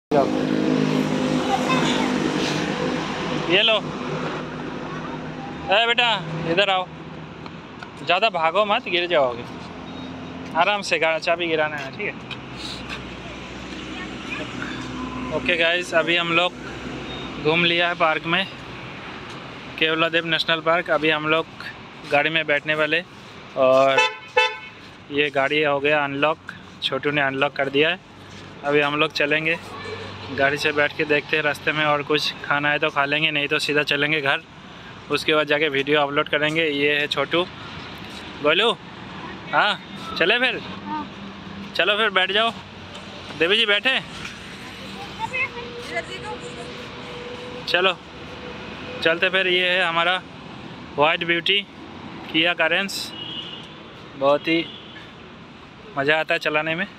ये लो। बेटा इधर आओ, ज़्यादा भागो मत, गिर जाओगे। आराम से चाबी गिराना है, ठीक है। ओके गाइस, अभी हम लोग घूम लिया है पार्क में, केवलादेव नेशनल पार्क। अभी हम लोग गाड़ी में बैठने वाले, और ये गाड़ी हो गया अनलॉक, छोटू ने अनलॉक कर दिया है। अभी हम लोग चलेंगे, गाड़ी से बैठ के देखते हैं रास्ते में और कुछ खाना है तो खा लेंगे, नहीं तो सीधा चलेंगे घर। उसके बाद जाके वीडियो अपलोड करेंगे। ये है छोटू। गोलू, हाँ चले फिर? चलो फिर बैठ जाओ। देवी जी बैठे, चलो चलते फिर। ये है हमारा वाइट ब्यूटी किया करेंस, बहुत ही मज़ा आता है चलाने में।